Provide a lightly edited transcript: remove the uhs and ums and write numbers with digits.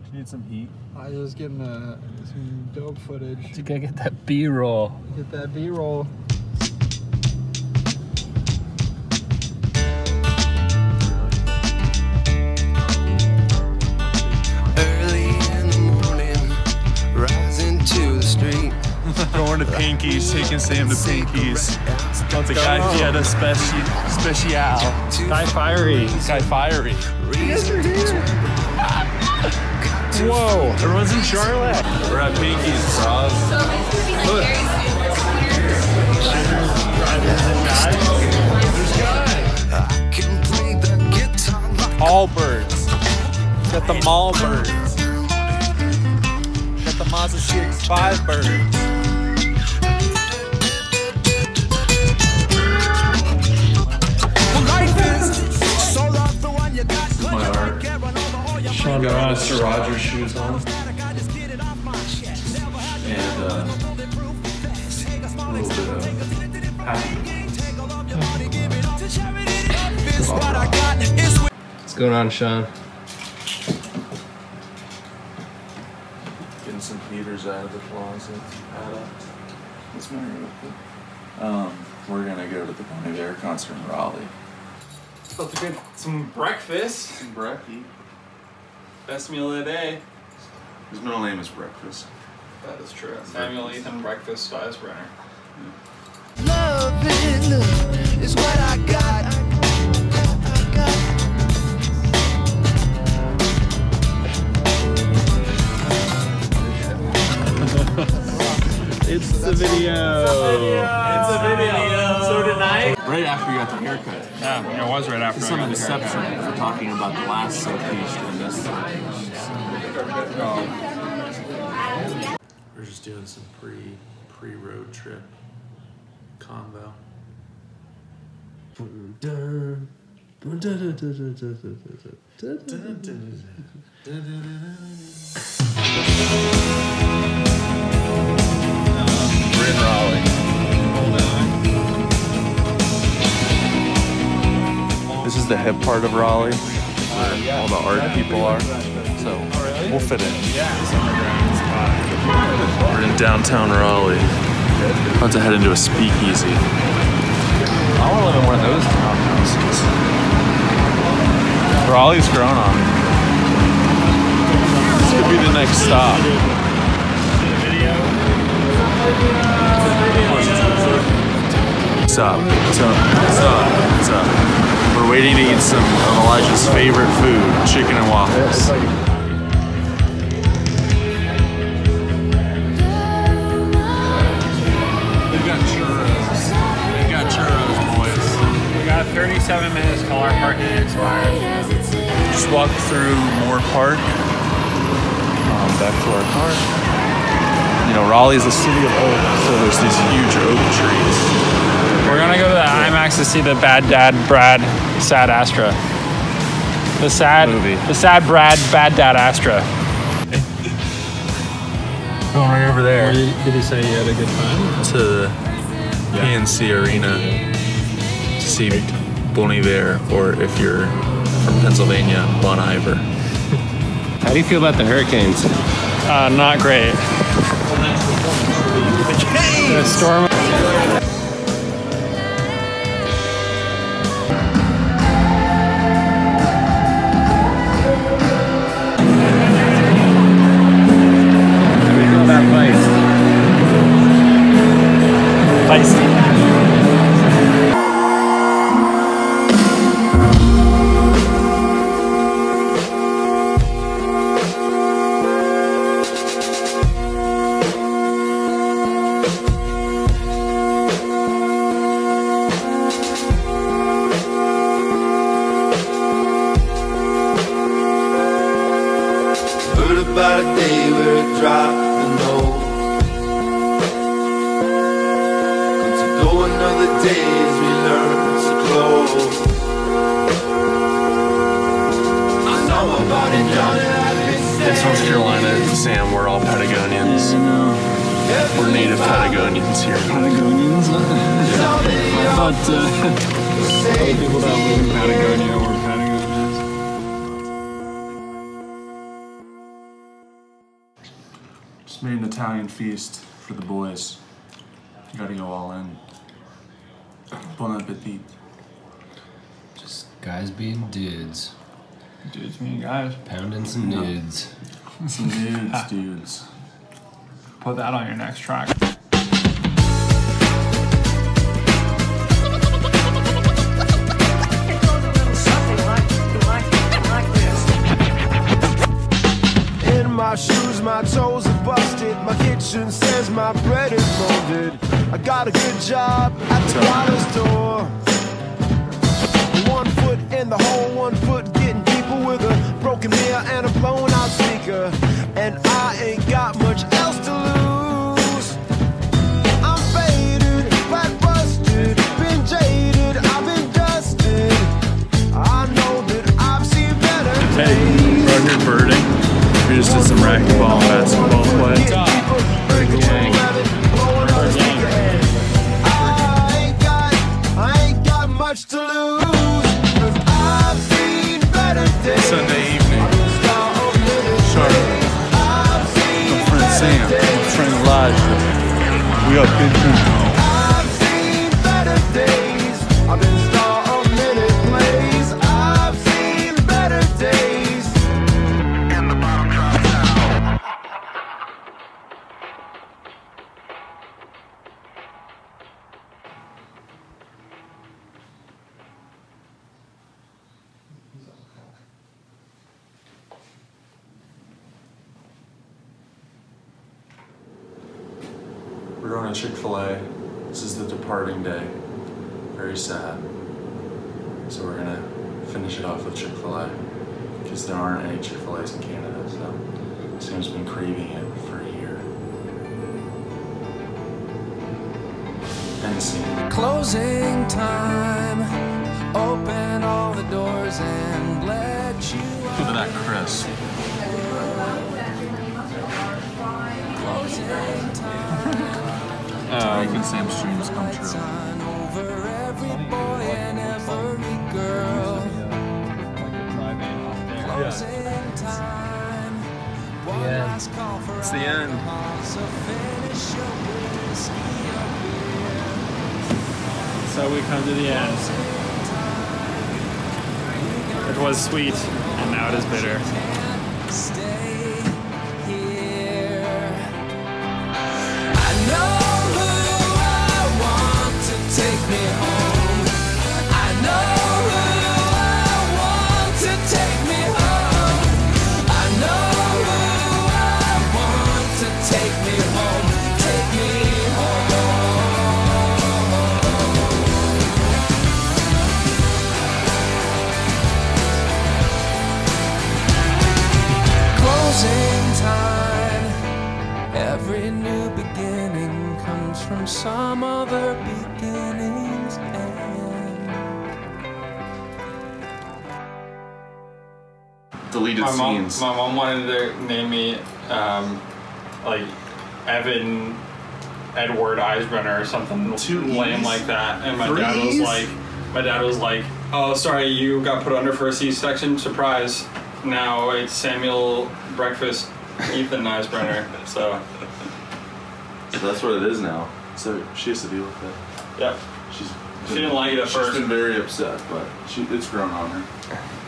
You need some heat. I was getting some dope footage. You gotta get that B-roll. Get that B-roll. Going to Pinky's, taking Sam to Pinky's. The Guy Fiesta Special. Guy Fiery. Guy Fiery. You guys are here. Whoa, everyone's in Charlotte. We're at Pinky's, Rob. Look. There's Guy. All birds. Got the mall birds. Got the Mazda CX-5 birds. Sean got Mr. Rogers shoes on, and a little bit of happy. What's going on, Sean? Getting some heaters out of the closet. What's the matter with it? We're gonna go to the Bon Iver concert in Raleigh. About to get some breakfast. Some brekkie. Best meal of the day. His middle name is Breakfast. That is true. Samuel Ethan Breakfast Weisbrenner. Love is what I got. It's the video. It's a video. So tonight. Right after you got the haircut. Yeah, it was right after. Some deception for talking about the last Quiched and this. We're just doing some pre-road trip combo. We're in Raleigh. This is the hip part of Raleigh, where all the art people are. So we'll fit in. We're in downtown Raleigh. About to head into a speakeasy. I want to live in one of those townhouses. Raleigh's grown on me. This could be the next stop. What's up? What's up? What's up? What's up? We're waiting to eat some of Elijah's favorite food, chicken and waffles. We've got churros. We've got churros, boys. We got 37 minutes till our parking expires. Just walked through Moore Park. Back to our car. You know, Raleigh's a city of oak, so there's these huge oak trees. We're gonna go to the IMAX to see the Bad Dad Brad Sad Astra. The sad movie. The sad Brad Bad Dad Astra. Going right over there Did he say he had a good time? to the PNC Arena to see Bon Iver, or if you're from Pennsylvania, Bon Iver. How do you feel about the Hurricanes? Not great. The storm. About a day where it dropped the note. Good to go another day as we learn to close. I know about it, Johnny. It's North Carolina, Sam, we're all Patagonians. We're native Patagonians here. Patagonians? But other people that live in Patagonia or Patagonians. Just made an Italian feast for the boys. Gotta go all in. Bon appetit. Just guys being dudes. Dudes mean guys. Pounding some nudes. Some nudes, dudes. Put that on your next track. My shoes, my toes are busted. My kitchen says my bread is molded. I got a good job at the dollar store. 1 foot in the hole, 1 foot getting deeper with a broken mirror and a blown out speaker. And I ain't got much else to lose. I'm faded, fat busted, been jaded, I've been dusted. I know that I've seen better days. Hey, record birding. We just did some racquetball and basketball play. I ain't got much to lose. 'Cause I've seen better days. Sunday evening. Charlotte. My friend Sam. My friend Elijah. We got good people. I've seen better days. I've been star of many plays. I've seen better days. And the bottom drops out. We're going to Chick-fil-A. This is the departing day. Very sad. So we're gonna finish it off with Chick-fil-A because there aren't any Chick-fil-A's in Canada, so Sam's been craving it for a year. End scene. Closing time. Open all the doors and let you Look at that crisp. closing time. Making Sam's dreams come true. Sun over every boy and every girl. Closing time. One last call for It's the end. alcohol, so finish your whiskey or beer. So we come to the end. It was sweet, and now it is bitter. Stay here. I know who I want to take me home. I know who I want to take me home. I know who I want to take me home. Take me home. Closing time. Every new beginning comes from some other beginning's end. Deleted My scenes. mom wanted to name me like Evan Edward Eisbrenner or something Two lame E's? like that, and my Three dad was like, oh sorry, you got put under for a C-section, surprise. Now it's Samuel Breakfast Ethan Eisbrenner. So that's what it is now. So she has to deal with it. yeah, She didn't like it at first. She's been very upset, but it's grown on her.